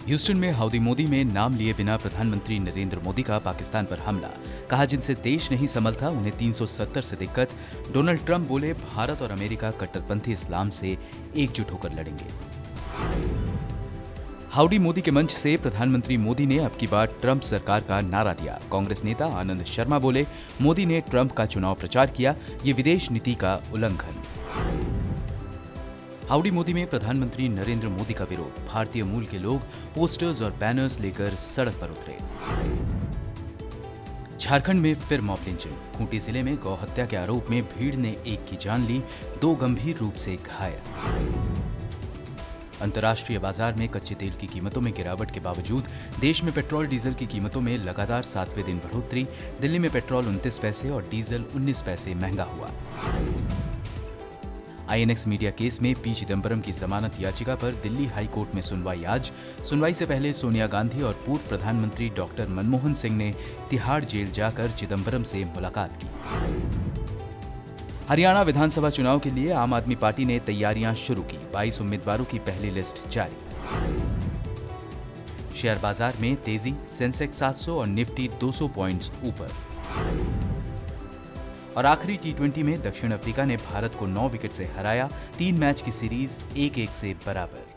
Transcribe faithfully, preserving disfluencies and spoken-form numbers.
Houston में howdy Modi में नाम लिए बिना प्रधानमंत्री नरेंद्र मोदी का पाकिस्तान पर हमला। कहा जिनसे देश नहीं संभलता उन्हें तीन सौ सत्तर से दिक्कत। डोनाल्ड ट्रंप बोले भारत और अमेरिका कट्टरपंथी इस्लाम से एकजुट होकर लड़ेंगे। हाउडी मोदी के मंच से प्रधानमंत्री मोदी ने अब की बार ट्रंप सरकार का नारा दिया। कांग्रेस नेता आनंद शर्मा बोले मोदी ने ट्रंप का चुनाव प्रचार किया, ये विदेश नीति का उल्लंघन। हाउडी मोदी में प्रधानमंत्री नरेंद्र मोदी का विरोध। भारतीय मूल के लोग पोस्टर्स और बैनर्स लेकर सड़क पर उतरे। झारखंड में फिर मॉब लिंचिंग। खूंटी जिले में गौ हत्या के आरोप में भीड़ ने एक की जान ली, दो गंभीर रूप से घायल। अंतर्राष्ट्रीय बाजार में कच्चे तेल की कीमतों में गिरावट के बावजूद देश में पेट्रोल डीजल की कीमतों में लगातार सातवें दिन बढ़ोतरी। दिल्ली में पेट्रोल उनतीस पैसे और डीजल उन्नीस पैसे महंगा हुआ। I N X media case में पी चिदम्बरम की जमानत याचिका पर दिल्ली हाई कोर्ट में सुनवाई आज। सुनवाई से पहले सोनिया गांधी और पूर्व प्रधानमंत्री डॉक्टर मनमोहन सिंह ने तिहाड़ जेल जाकर चिदम्बरम से मुलाकात की। हरियाणा विधानसभा चुनाव के लिए आम आदमी पार्टी ने तैयारियां शुरू की। बाईस उम्मीदवारों की पहली लिस्ट जारी। शेयर बाजार में तेजी, सेंसेक्स सात सौ और निफ्टी दो सौ पॉइंट्स ऊपर। और आखिरी टी ट्वेंटी में दक्षिण अफ्रीका ने भारत को नौ विकेट से हराया। तीन मैच की सीरीज एक एक से बराबर।